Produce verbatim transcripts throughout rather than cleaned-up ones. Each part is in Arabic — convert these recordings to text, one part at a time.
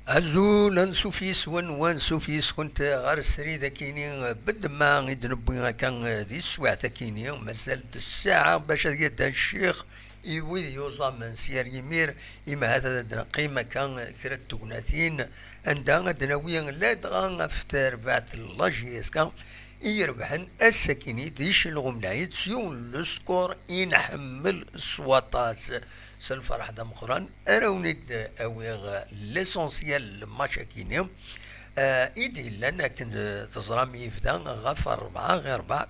أزول نسوفيس ون ون سوفيس كنت غير السري ذاكيني بد ما يدنبوي كان ذي السواع ذاكيني مازال الساعة باش هذا الشيخ يويد يوصى من سير يمير إما هذا دنا قيمة كان كرة تقناتين عندها دناويا لا دغا فتر بعد اللاجيس كان يربحن السكيني ديش الغم العيد سيون السكور ينحمل السواطاس سالفرح دا مخران اراونيد اويغ ليسونسيال ماشاكيني آه ايدي لنا كنت تزرامي يفدا غاف اربعة غير اربعة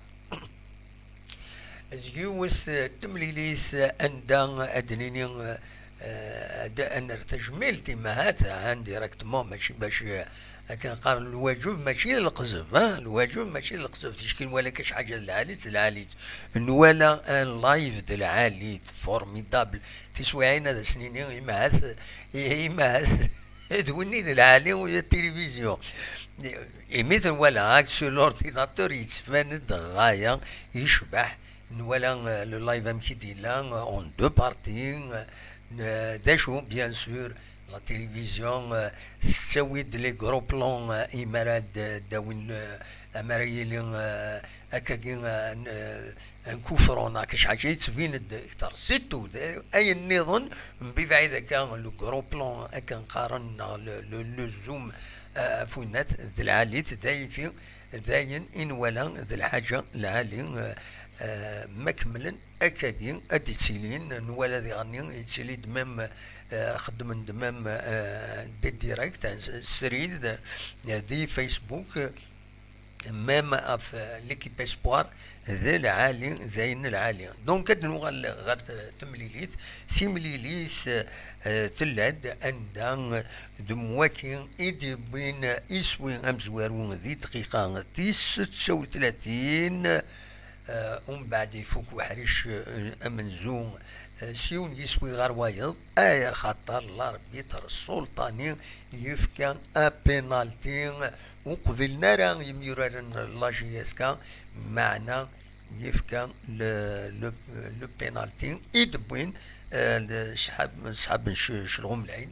زيوث تمليليس اندا ادنيني آه دا ان تجميلتي ما هاتا عن ديريكتمون ماشي باش لكن قال الواجب ماشي القزف ها الواجب ماشي القزف تشكيل ولا كاش حاجه العاليت العاليت ولا ان لايف د العاليت فورميدابل تسويعين هذا سنين يما هاث يما هاث دوني العالي ويا التلفزيون مثل ولا هاك سو لورديناتور يتفاند غايه يشبح ولا لو لايف ام كي دي لا اون دو بارتي داشو بيان سور لا تلفزيون تسوي لي غرو بلون إمارات داوين أمريكيين هكاكين نكوفرونا كاش حاجة يتفين أكثر سيتو أي النظام بفعيد كان لو غرو بلون هكا نقارن لو زوم فونات ذي العاليت دايفين داين إن ولا ذي الحاجة العالي مكملا أكادين أديتسيلين نوالا ذي غني يتسيلي دمام خدم دمام دي ديريكت سريد دي فيسبوك مام في ليكيب اسبوار ذا العالي زين العالي دونك هاد نوغال غير تمليليت تمليليت تلاد اندا دمواكين ايدي بين اسوي امزوارون ذي دقيقة ستة وثلاثين ومن بعد يفوك وحريش امنزوم سيون يسوي غير وايض ايا خاطر الاربيتر السلطاني يفكان ا بينالتي وقبل نرى يميرن لاجيسكا معنا يفكان لو بينالتي يدبوين شحاب صحاب شلغم العين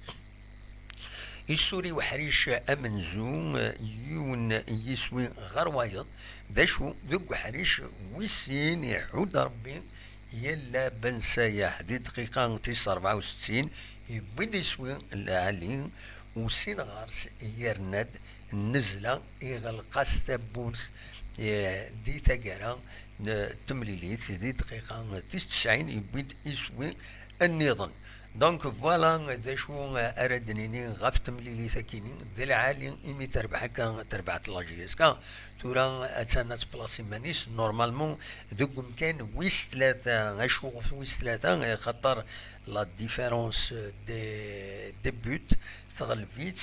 السوري وحريش امنزوم يون يسوي غير وايض داشو ذوك حريش ويسين يحود ربي يلا بن سايح دي دقيقة تسعة أربعة وستين يبدي يسوي العالي وسين غارس يرند نزلة يغلق ستابوس دي تاقرا تمليليت دي دقيقة تسعة وتسعين يبدي يسوي النظام دونك فوالا داشو اردنيني غاف تمليلي ثاكيني ذي العالي ايمي تربح كان تربح لاجيسكا تورا اتسانا تبلاصي مانيس نورمالمون دوك مكان ويس ثلاثة اشوف ويس ثلاثة خاطر لا ديفيرونس دي دي بوت تغلبيت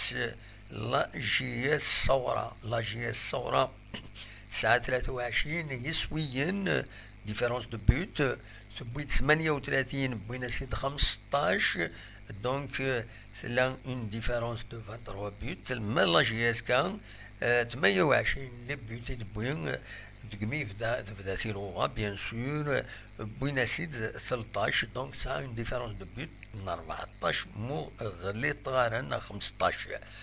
لا جي اس صورة لا جي اس صورة تسعة ثلاثة وعشرين يسويين ديفيرونس دو بوت بويت ثمانية وثلاثين بوين سيد خمسطاش دونك لا اون ديفيرونس دو ثلاثة وعشرين بوت ما لا جي اس كان ثمانية وعشرين لي بوت دبوين دقمي فدا فدا ثيروغا بيان سور بوين سيد ثلاثطاش دونك سا اون ديفيرونس دو بوت من أربعطاش مو غليط غارنا خمسطاش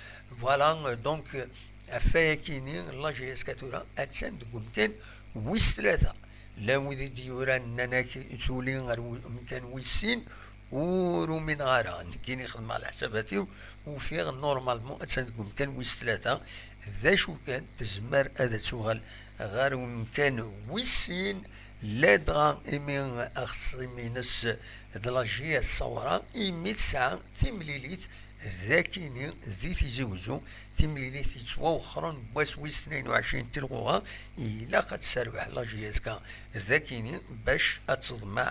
فوالا دونك افاكيني لا جي اس كاتورا اتسان دقمتين ويس ثلاثة لا ودي ديوران ناناك تولي غير مكان ويسين ورومين غاران كاين يخدم على حساباتي وفيه نورمالمون اتسان كان ويس ثلاثة ذا شو كان تزمر هذا سؤال غير مكان ويسين لا دغا ايمين اخصي مينس دلاجيه الصورة ايمي تسعة تمليليت ذاكيني ذي تزوجو تمليليت يتوخرون بواس ويس اثنين وعشرين تلغوها إلا قد سربح لا جي اس كا ذاكيني باش أتصدمع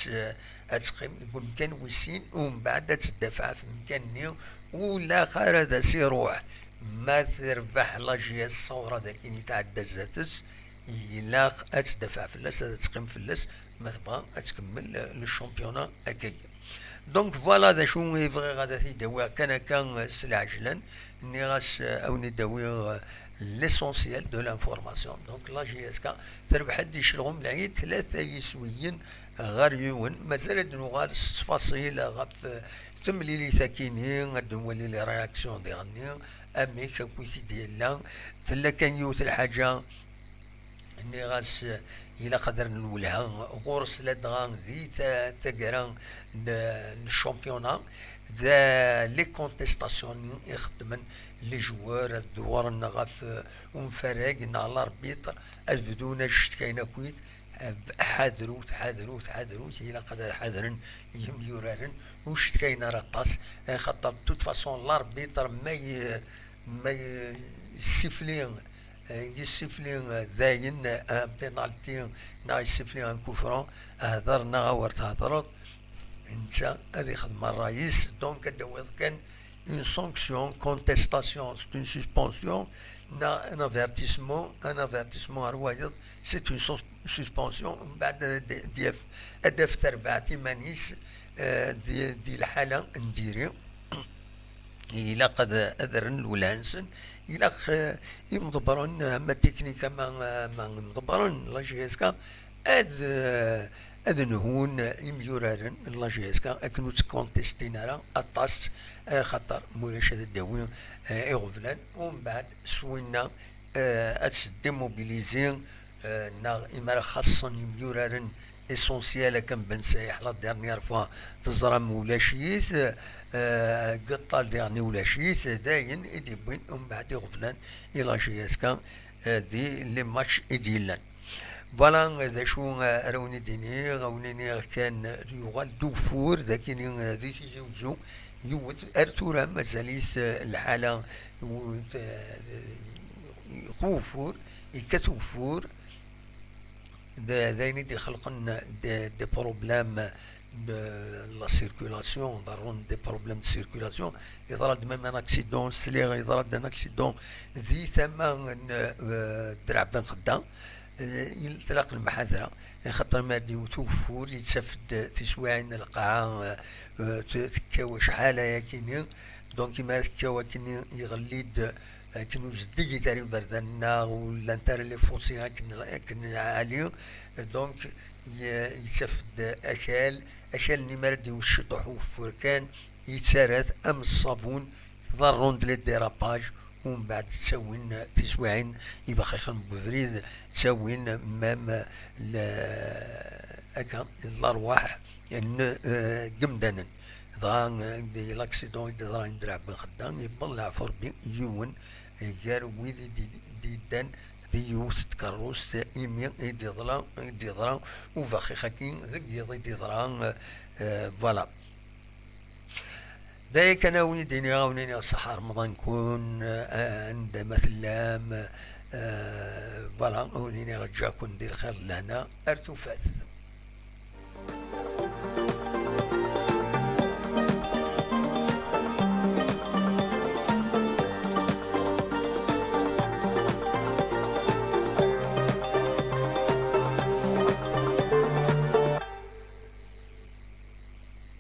أتقيم بمكان ويسين ومن بعد تدفع في مكان نيو ولا خير هذا سيروح ما تربح لا جي اس صورة ذاكيني تعدى زاتس إلا أتدفع فلاس هذا تقيم فلاس ما تبغى أتكمل للشامبيونا هكايا دونك فوالا ذا شو يبغي غادا تيداوي كان كان سلعجلا ني غاس او نداوي ليسونسيال دو لانفورماسيون دونك لا جي اس كا تربح دي شلغم العيد ثلاثة يسويين غير يون مازال نوغال التفاصيل غاف تملي ساكيني غدولي لي رياكسيون ديالني اميك كويتي ديالنا تلا كان يوت الحاجه اني غاس الى قدر نولها غورس لدغان ذي تاكرا الشامبيونا ذا لي كونتيستاسيون يخدمن لي جوار الدوار النغاف ونفرق على الاربيط بدون شتكاينا كويت حاذروا تحاذروا تحاذروا الى قدر حاذرن يورارن وش كاين رقص خاطر توت فاسون لاربيتر ما ي... ما يسفلين يسفلين ذاين بينالتي نا يسفلين كفران هضر نا ورت هضرت انت هذه خدمه الرئيس دونك دوز كان une sanction, contestation, c'est une suspension, un avertissement, un avertissement à Royal, c'est une suspension. بعد دفتر بعتي مانيس دي دي الحالة نديري إلا قد أذرن الولانسن إلا يمضبرون أما تكنيكا ما ما مضبرون لا جي اس كا أد أد نهون يميورارن لا جي اس كا أكنو تكونتستين على أطاس خطر مولاش هذا الداوين إغفلان ومن بعد سوينا أتس ديموبيليزين نا إما خاصة يميورارن اسونسيال كم بن سايح لا ديرنيير فوا تزرى مولاشيت قطع ديرني ولاشيت داين إدي بوين ومن بعد يغفلان إلا جي اس كا دي لي ماتش إديلان فوالا ذا شو روني ديني غونيني كان يغال دوفور ذاكيني ذي تيزوزو يوت ارتورا مازاليس الحالة خوفور يكتوفور ذاين دي خلقنا دي, دي بروبلام لا سيركولاسيون ضرون دي بروبلام دو سيركولاسيون يضرب ميم ان اكسيدون سليغ يضرب ان اكسيدون ذي ثمان درع بن خدام يطلق المحاذرة خاطر ما دي توفور يتسفد تسواعين القاعة تكاوى شحالة ياكيني دونك ما تكاوى كيني يغليد كنو زدي تاري بردنا ولا نتار لي فوسيها كن عالي دونك يتسفد اكال اكال نمر دي والشطح وفركان يتسارد ام الصابون ضرون دلي ديراباج ومن بعد تسوين تسوين يبقى خيخن بفريد تسوين مام اكا الارواح يعني قمدانا ضان دي لاكسيدون دي ضران يدرع بن خدام يبلع فربي يون جار ويدي دي دي دان دي يوث تكروس ايمي دي ضران دي ضران وفاخي خاكين ذك يضي دي ضران فوالا ذاك انا وني غاونيني صح رمضان كون عند مثلا فوالا ونيني غجا كون ندير خير لهنا ارتو فات